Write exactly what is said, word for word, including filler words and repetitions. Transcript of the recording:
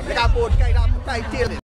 ในการโหวตไก่ดำไก่เจียน